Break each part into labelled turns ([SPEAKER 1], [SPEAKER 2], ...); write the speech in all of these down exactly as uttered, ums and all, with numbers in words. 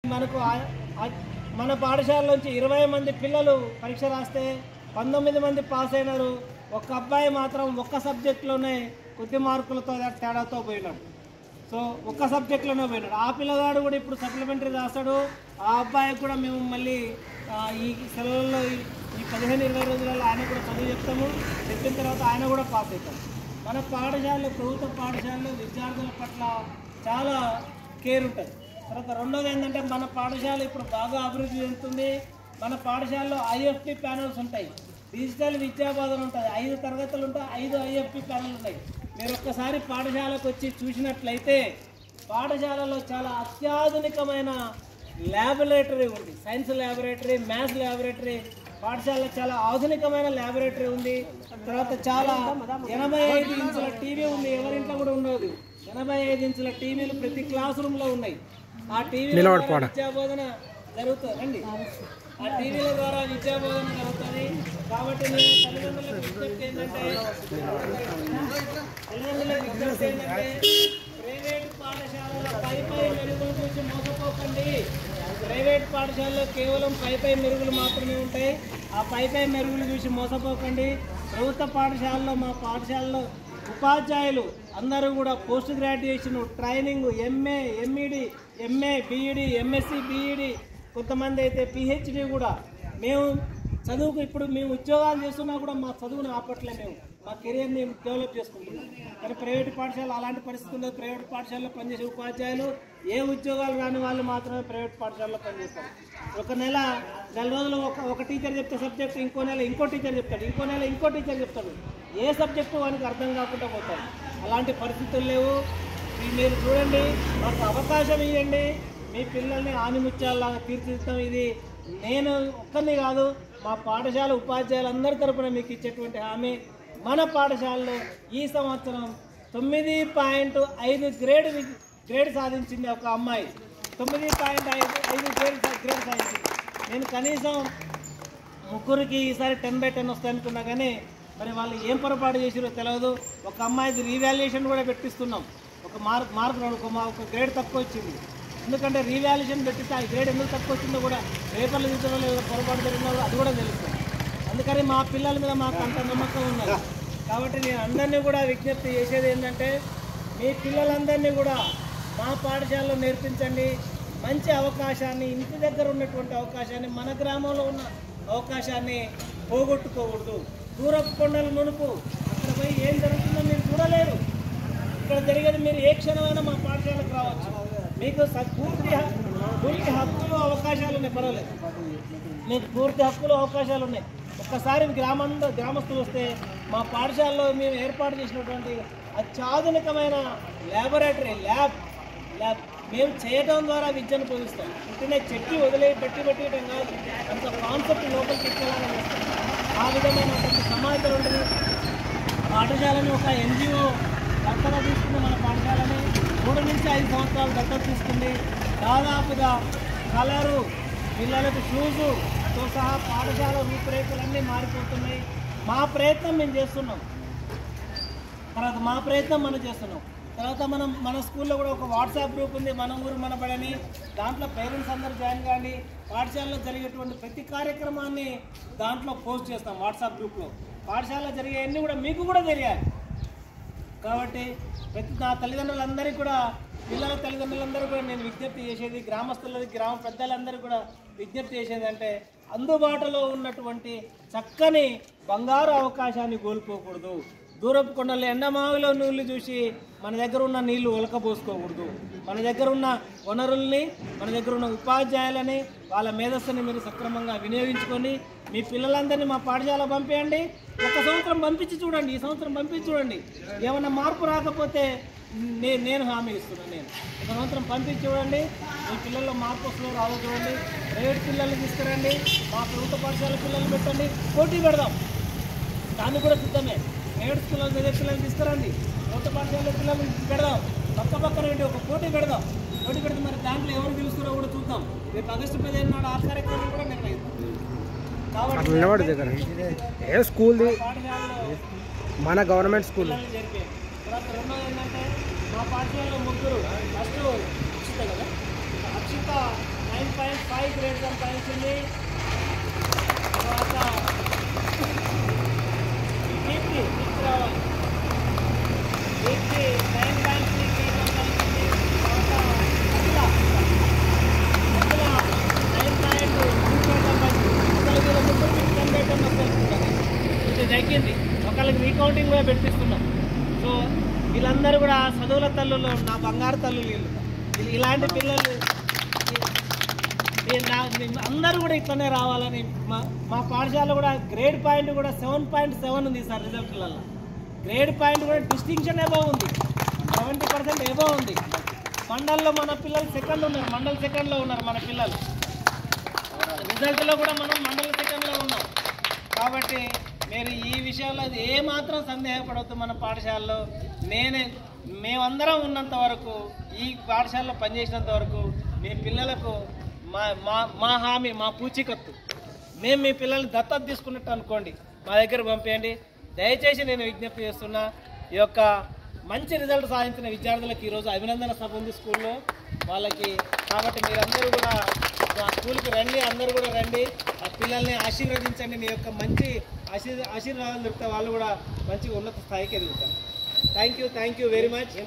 [SPEAKER 1] మనకు మన పాఠశాలలోంచి ఇరవై మంది పిల్లలు పరీక్ష రాస్తే పంతొమ్మిది మంది పాస్ అయినారు. ఒక అబ్బాయి మాత్రం ఒక్క సబ్జెక్టులోనే కొద్ది మార్కులతో తేడాతో పోయినాడు. సో ఒక్క సబ్జెక్టులోనే పోయినాడు. ఆ పిల్లగాడు కూడా ఇప్పుడు సప్లిమెంటరీ రాస్తాడు. ఆ అబ్బాయికి కూడా మేము మళ్ళీ ఈ సెలవుల్లో ఈ పదిహేను ఇరవై రోజులలో ఆయన కూడా చదువు చెప్తాము. చెప్పిన తర్వాత ఆయన కూడా పాస్ అవుతాం. మన పాఠశాలలో ప్రభుత్వ పాఠశాలలో విద్యార్థుల పట్ల చాలా కేర్ ఉంటుంది. తర్వాత రెండోది ఏంటంటే మన పాఠశాల ఇప్పుడు బాగా అభివృద్ధి చెందుతుంది. మన పాఠశాలలో ఐఎఫ్పి ప్యానల్స్ ఉంటాయి, డిజిటల్ విద్యాబోధన ఉంటుంది, ఐదు తరగతులు ఉంటాయి, ఐదు ఐఎఫ్పి ప్యానల్ ఉంటాయి. మీరు ఒక్కసారి పాఠశాలకు వచ్చి చూసినట్లయితే పాఠశాలలో చాలా అత్యాధునికమైన ల్యాబొరేటరీ ఉంది. సైన్స్ ల్యాబొరేటరీ, మ్యాథ్స్ ల్యాబొరేటరీ, పాఠశాలలో చాలా ఆధునికమైన ల్యాబొరేటరీ ఉంది. తర్వాత చాలా ఎనభై ఐదు ఇంచుల టీవీ ఉంది, ఎవరింట్లో కూడా ఉండదు. ఎనభై ఐదు ఇంచుల టీవీలు ప్రతి క్లాస్ రూమ్లో ఉన్నాయి. ఆ టీవీల ద్వారా విద్యాబోధన జరుగుతుంది రండి ఆ టీవీల ద్వారా విద్యాబోధన జరుగుతుంది. కాబట్టి నేను తల్లిదండ్రులకు విజ్ఞప్తి ఏంటంటే తల్లిదండ్రులకు విజ్ఞప్తి ఏంటంటే ప్రైవేట్ పాఠశాలలో పై పై మెరుగుల గురించి మోసపోకండి. ప్రైవేట్ పాఠశాలలో కేవలం పై పై మెరుగులు మాత్రమే ఉంటాయి. ఆ పై పై మెరుగులు చూసి మోసపోకండి. ప్రభుత్వ పాఠశాలలో మా పాఠశాలలో ఉపాధ్యాయులు అందరూ కూడా post graduation training, MA, MEd, MA, BEd, MSc, BEd, కొంతమంది అయితే పిహెచ్డి కూడా. మేము చదువుకు ఇప్పుడు మేము ఉద్యోగాలు చేస్తున్నా కూడా మా చదువును ఆపట్లే, మేము మా కెరీర్ని డెవలప్ చేసుకుంటున్నాం. కానీ ప్రైవేట్ పాఠశాల అలాంటి పరిస్థితి ఉండదు. ప్రైవేట్ పాఠశాలలో పనిచేసే ఉపాధ్యాయులు ఏ ఉద్యోగాలు రాని వాళ్ళు మాత్రమే ప్రైవేట్ పాఠశాలలో పనిచేస్తారు. ఒక నెల నెల రోజులు ఒక ఒక టీచర్ చెప్తే సబ్జెక్ట్, ఇంకో నెల ఇంకో టీచర్ చెప్తాడు, ఇంకో నెల ఇంకో టీచర్ చెప్తాడు. ఏ సబ్జెక్టు వానికి అర్థం కాకుండా పోతాడు. అలాంటి పరిస్థితులు లేవు. మీరు చూడండి, మాకు అవకాశం ఇవ్వండి, మీ పిల్లల్ని ఆనిముత్యాలలాగా తీర్చిదిద్దాం. ఇది నేను ఒక్కరిని కాదు, మా పాఠశాల ఉపాధ్యాయులందరి తరపున మీకు ఇచ్చేటువంటి హామీ. మన పాఠశాలలో ఈ సంవత్సరం తొమ్మిది పాయింట్ ఐదు గ్రేడ్ గ్రేడ్ సాధించింది ఒక అమ్మాయి. తొమ్మిది పాయింట్ ఐదు ఐదు గ్రేడ్ గ్రేడ్ సాధించింది. నేను కనీసం ముగ్గురికి ఈసారి టెన్ బై టెన్ వస్తాయి అనుకున్నా, కానీ మరి వాళ్ళు ఏం పొరపాటు చేసిరో తెలియదు. ఒక అమ్మాయిది రీవాల్యుయేషన్ కూడా పెట్టిస్తున్నాం. ఒక మార్క్ మార్క్ ఒక ఒక గ్రేడ్ తక్కువ వచ్చింది. ఎందుకంటే రీవాల్యుయేషన్ పెట్టిస్తే ఆ గ్రేడ్ ఎందుకు తక్కువ వచ్చిందో కూడా పేపర్లు తీసుకోవడం లేదు, పొరపాటు జరిగినా అది కూడా తెలుస్తుంది. అందుకని మా పిల్లల మీద మాకు అంత నమ్మకం ఉన్నది. కాబట్టి నేను అందరినీ కూడా విజ్ఞప్తి చేసేది ఏంటంటే మీ పిల్లలందరినీ కూడా మా పాఠశాలలో నేర్పించండి. మంచి అవకాశాన్ని, ఇంటి దగ్గర ఉన్నటువంటి అవకాశాన్ని, మన గ్రామంలో ఉన్న అవకాశాన్ని పోగొట్టుకోకూడదు. దూరపు కొండలు నునుపు, అక్కడ పోయి ఏం జరుగుతుందో మీరు చూడలేరు. ఇక్కడ జరిగేది మీరు ఏ క్షణమైనా మా పాఠశాలకు రావచ్చు. మీకు పూర్తి పూర్తి హక్కులు అవకాశాలు ఉన్నాయి, పర్వాలేదు, మీకు పూర్తి హక్కులు అవకాశాలు ఉన్నాయి. ఒక్కసారి గ్రామంలో గ్రామస్తులు వస్తే మా పాఠశాలలో మేము ఏర్పాటు చేసినటువంటి అత్యాధునికమైన ల్యాబొరేటరీ ల్యాబ్ ల్యాబ్ మేము చేయడం ద్వారా విద్యను బోధిస్తాం. ఇంటనే చెట్టి వదిలే పెట్టి పెట్టడం కాదు, అంత కాన్సెప్ట్ లోపలికి ఎక్కేలాగా చేస్తాం. ఆ విధమైనటువంటి సమాచారం ఉంటుంది. పాఠశాలని ఒక ఎన్జిఓ దత్తత తీసుకుని మన పాఠశాలని మూడు నుంచి ఐదు సంవత్సరాలు దత్తత తీసుకుంది. దాదాపుగా కలరు, పిల్లలకు షూజుతో సహా పాఠశాల రూపురేఖలన్నీ మారిపోతున్నాయి. మా ప్రయత్నం మేము చేస్తున్నాం. తర్వాత మా ప్రయత్నం మనం చేస్తున్నాం. తర్వాత మనం మన స్కూల్లో కూడా ఒక వాట్సాప్ గ్రూప్ ఉంది, మన ఊరు మన బడని. దాంట్లో పేరెంట్స్ అందరూ జాయిన్ కాండి. పాఠశాలలో జరిగేటువంటి ప్రతి కార్యక్రమాన్ని దాంట్లో పోస్ట్ చేస్తాం వాట్సాప్ గ్రూప్లో. పాఠశాలలో జరిగేవన్నీ కూడా మీకు కూడా తెలియాలి. కాబట్టి ప్రతి నా తల్లిదండ్రులందరికీ కూడా, పిల్లల తల్లిదండ్రులందరూ కూడా నేను విజ్ఞప్తి చేసేది, గ్రామస్తులకి గ్రామ పెద్దలందరూ కూడా విజ్ఞప్తి చేసేది అంటే అందుబాటులో ఉన్నటువంటి చక్కని బంగారు అవకాశాన్ని కోల్పోకూడదు. దూరపు కొండలు ఎండమావిలో నీళ్లు చూసి మన దగ్గర ఉన్న నీళ్లు ఒలకబోసుకోకూడదు. మన దగ్గర ఉన్న వనరుల్ని, మన దగ్గర ఉన్న ఉపాధ్యాయులని, వాళ్ళ మేధస్సుని మీరు సక్రమంగా వినియోగించుకొని మీ పిల్లలందరినీ మా పాఠశాల పంపించండి. ఒక సంవత్సరం పంపించి చూడండి, ఈ సంవత్సరం పంపించి చూడండి. ఏమన్నా మార్పు రాకపోతే నేను నేను హామీ ఇస్తున్నాను. నేను ఒక సంవత్సరం పంపించి చూడండి, మీ పిల్లల్లో మార్పు వస్తుందో రాదో చూడండి. ప్రైవేట్ పిల్లల్ని తీసుకురండి, మా ప్రభుత్వ పాఠశాల పిల్లల్ని పెట్టండి, పోటీ పెడదాం. దాన్ని కూడా సిద్ధమే. ప్రైవేట్ స్కూల్లో చదివే పిల్లల్ని తీసుకురండి, ప్రభుత్వ పాఠశాల పిల్లల్ని పెడదాం. పక్క పక్కన పెట్టి ఒక పోటీ పెడదాం. పోటీ పెడితే మరి దాంట్లో ఎవరు గెలుస్తారో కూడా చూద్దాం. రేపు ఆగస్టు పదిహేను నాడు ఆ కార్యక్రమం కూడా నిర్ణయిస్తాం. కాబట్టి
[SPEAKER 2] ఏ స్కూల్ మన గవర్నమెంట్ స్కూల్
[SPEAKER 1] జరిపే తర్వాత రెండోది ఏంటంటే మా పాఠశాలలో ముగ్గురు ఫస్ట్ అక్షిత కదా, అక్షిత నైన్త్ ఫైవ్ గ్రేడ్ సంపాదించింది. తర్వాత దీప్తి దీప్తి రావాలి Deepti nine point three grade సంపాదించింది. తర్వాత Akhila Akhila nine point two grade సంపాదించింది. ఒకరికి ముగ్గురు ఫిఫ్టీన్ గ్రేడ్ సంపాదించుకుంటారు. ఇది తగ్గింది. ఒకళ్ళకి రీకౌంటింగ్ కూడా పెట్టిస్తున్నాం. సో వీళ్ళందరూ కూడా చదువుల తల్లులు, నా బంగారు తల్లులు వీళ్ళు. ఇలాంటి పిల్లలు అందరూ కూడా ఇట్లనే రావాలని మా మా పాఠశాల కూడా గ్రేడ్ పాయింట్ కూడా సెవెన్ పాయింట్ సెవెన్ ఉంది సార్. రిజల్ట్లలో గ్రేడ్ పాయింట్ కూడా డిస్టింక్షన్ ఎబో ఉంది, సెవెంటీ పర్సెంట్ ఎబో ఉంది. మండల్లో మన పిల్లలు సెకండ్ ఉన్నారు, మండల్ సెకండ్లో ఉన్నారు మన పిల్లలు. రిజల్ట్లో కూడా మనం మండల సెకండ్లో ఉన్నాం. కాబట్టి మీరు ఈ విషయంలో ఏమాత్రం సందేహపడవద్దు. మన పాఠశాలలో నేనే మేమందరం ఉన్నంత వరకు, ఈ పాఠశాలలో పనిచేసినంత వరకు మీ పిల్లలకు మా మా మా హామీ, మా పూచీకత్తు, మేము మీ పిల్లల్ని దత్తత తీసుకున్నట్టు అనుకోండి, మా దగ్గర పంపేయండి. దయచేసి నేను విజ్ఞప్తి చేస్తున్నా, ఈ యొక్క మంచి రిజల్ట్ సాధించిన విద్యార్థులకు ఈరోజు అభినందన సభ ఉంది స్కూల్లో వాళ్ళకి. కాబట్టి మీరందరూ కూడా మా స్కూల్కి రండి, అందరూ కూడా రండి, ఆ పిల్లల్ని ఆశీర్వదించండి. మీ యొక్క మంచి ఆశీర్ ఆశీర్వాదాలు దొరికితే వాళ్ళు కూడా మంచి ఉన్నత స్థాయికి ఎదుగుతారు. Thank you thank you very much.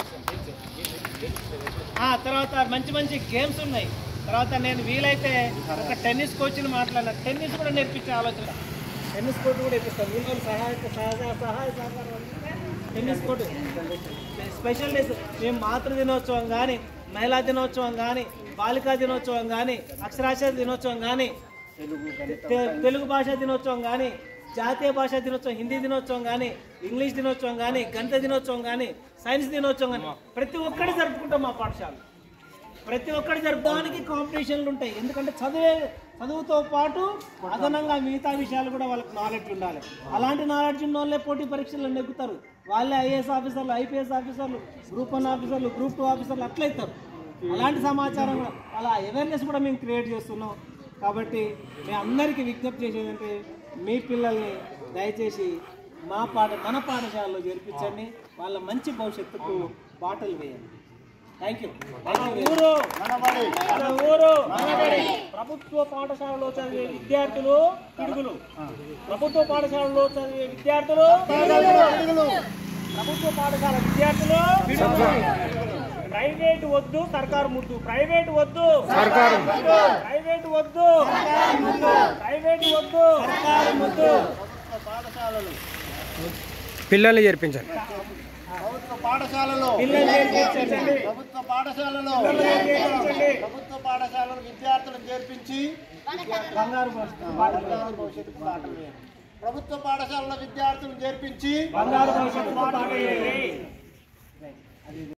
[SPEAKER 1] తర్వాత మంచి మంచి గేమ్స్ ఉన్నాయి. తర్వాత నేను వీలైతే ఒక టెన్నిస్ కోచ్ని మాట్లాడిన, టెన్నిస్ కూడా నేర్పించే ఆలోచన, టెన్నిస్ కోర్టు కూడా నేర్పిస్తాను. వీళ్ళు సహాయక సహాయ సహాయ సహకారం టెన్నిస్ కోర్టు స్పెషల్ డేస్ మేము మాతృ దినోత్సవం కానీ, మహిళా దినోత్సవం కానీ, బాలికా దినోత్సవం కానీ, అక్షరాస్యత దినోత్సవం కానీ, తెలుగు భాషా దినోత్సవం కానీ, జాతీయ భాషా దినోత్సవం, హిందీ దినోత్సవం కానీ, ఇంగ్లీష్ దినోత్సవం కానీ, గణిత దినోత్సవం కానీ, సైన్స్ దినోత్సవం కానీ ప్రతి ఒక్కటి జరుపుకుంటాం మా పాఠశాల. ప్రతి ఒక్కటి జరపడానికి కాంపిటీషన్లు ఉంటాయి. ఎందుకంటే చదివే చదువుతో పాటు అదనంగా మిగతా విషయాలు కూడా వాళ్ళకి నాలెడ్జ్ ఉండాలి. అలాంటి నాలెడ్జ్ ఉన్న వాళ్ళే పోటీ పరీక్షల్లో నెగ్గుతారు. వాళ్ళే ఐఏఎస్ ఆఫీసర్లు, ఐపీఎస్ ఆఫీసర్లు, గ్రూప్ వన్ ఆఫీసర్లు, గ్రూప్ టూ ఆఫీసర్లు అట్లయితారు. అలాంటి సమాచారం కూడా, అలా అవేర్నెస్ కూడా మేము క్రియేట్ చేస్తున్నాం. కాబట్టి మేము అందరికీ విజ్ఞప్తి చేసేదంటే మీ పిల్లల్ని దయచేసి మా పాఠ మన పాఠశాలలో చేర్పించండి, వాళ్ళ మంచి భవిష్యత్తుకు బాటలు వేయండి. Thank you. ఊరు మన ఊరు ప్రభుత్వ పాఠశాలలో చదివే విద్యార్థులు పిడుగులు, ప్రభుత్వ పాఠశాలలో చదివే విద్యార్థులు ప్రభుత్వ పాఠశాల విద్యార్థులు ప్రైవేట్ వద్దు, సర్కారు ముద్దు. ప్రైవేట్ వద్దు, సర్కారు ముద్దు. ప్రైవేట్ వద్దు, ప్రైవేట్ వద్దు, సర్కారు ముద్దు. పాఠశాలలు
[SPEAKER 2] పిల్లల్ని చేర్పించాలి.
[SPEAKER 3] ప్రభుత్వ పాఠశాలలో ప్రభుత్వ పాఠశాలలో ప్రభుత్వ పాఠశాలలో విద్యార్థులను చేర్పించి
[SPEAKER 1] బంగారు
[SPEAKER 3] భవిష్యత్తుకు బాటలు వేయాలి. ప్రభుత్వ పాఠశాలలో విద్యార్థులను చేర్పించి
[SPEAKER 1] బంగారు భవిష్యత్తుకు బాటలు వేయాలి.